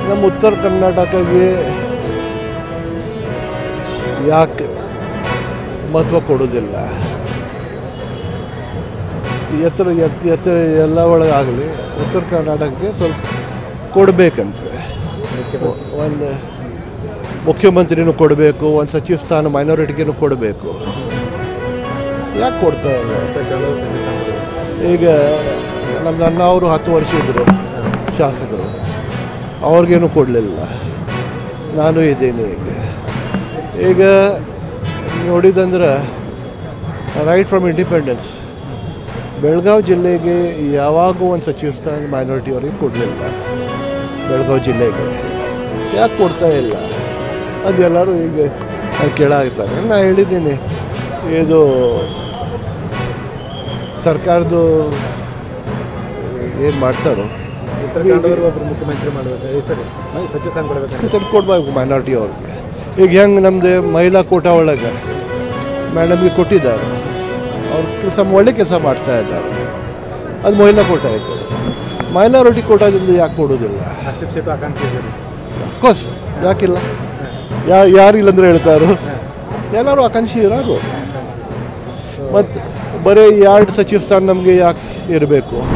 ನಮ್ಮ ಉತ್ತರ ಕರ್ನಾಟಕಕ್ಕೆ ಯಾಕೆ ಮಹತ್ವ ಕೊಡೋದಿಲ್ಲ? ಎತ್ತರ ಎಲ್ಲ ಒಳಗಾಗಲಿ ಉತ್ತರ ಕರ್ನಾಟಕಕ್ಕೆ ಸ್ವಲ್ಪ ಕೊಡಬೇಕಂತ. ಒಂದು ಮುಖ್ಯಮಂತ್ರಿನೂ ಕೊಡಬೇಕು, ಒಂದು ಸಚಿವ ಸ್ಥಾನ ಮೈನಾರಿಟಿಗೂ ಕೊಡಬೇಕು. ಯಾಕೆ ಕೊಡ್ತಾ ಇಲ್ಲ? ಈಗ ನಮ್ಮ ಅಣ್ಣವರು 10 ವರ್ಷ ಇದ್ದರು ಶಾಸಕರು, ಅವ್ರಿಗೇನು ಕೊಡಲಿಲ್ಲ. ನಾನು ಇದ್ದೀನಿ. ಈಗ ನೋಡಿದಂದ್ರೆ ರೈಟ್ ಫ್ರಮ್ ಇಂಡಿಪೆಂಡೆನ್ಸ್ ಬೆಳಗಾವಿ ಜಿಲ್ಲೆಗೆ ಯಾವಾಗೂ ಒಂದು ಸಚಿವ ಸ್ಥಾನ ಮೈನಾರಿಟಿ ಅವ್ರಿಗೆ ಕೊಡಲಿಲ್ಲ. ಬೆಳಗಾವಿ ಜಿಲ್ಲೆಗೆ ಯಾಕೆ ಕೊಡ್ತಾ ಇಲ್ಲ? ಅದೆಲ್ಲರೂ ಈಗ ಕೇಳಾಗ್ತಾರೆ. ನಾನು ಹೇಳಿದ್ದೀನಿ, ಇದು ಸರ್ಕಾರದ್ದು ಏನು ಮಾಡ್ತಾರೋ ಒಬ್ಬರು ಮುಖ್ಯಮಂತ್ರಿ ಮಾಡಬೇಕು, ಸಚಿವ ಸ್ಥಾನ ಕೊಡಬೇಕು, ಕೊಡ್ಬೇಕು ಮೈನಾರಿಟಿ ಅವ್ರಿಗೆ. ಈಗ ಹೆಂಗೆ ನಮ್ಮದು ಮಹಿಳಾ ಕೋಟಾ ಒಳಗೆ ಮೇಡಮ್ಗೆ ಕೊಟ್ಟಿದ್ದಾರೆ, ಅವ್ರು ಒಳ್ಳೆ ಕೆಲಸ ಮಾಡ್ತಾ ಇದ್ದಾರೆ. ಅದು ಮಹಿಳಾ ಕೋಟಾ ಐತೆ. ಮೈನಾರಿಟಿ ಕೋಟಾದಿಂದ ಯಾಕೆ ಕೊಡೋದಿಲ್ಲ? ಅಫ್ಕೋರ್ಸ್ ಯಾಕಿಲ್ಲ? ಯಾರಿಲ್ಲ ಅಂದ್ರೆ ಹೇಳ್ತಾರೋ? ಎಲ್ಲರೂ ಆಕಾಂಕ್ಷಿ ಇರೋರು. ಮತ್ತು ಬರೀ 2 ಸಚಿವ ಸ್ಥಾನ ನಮಗೆ ಯಾಕೆ ಇರಬೇಕು?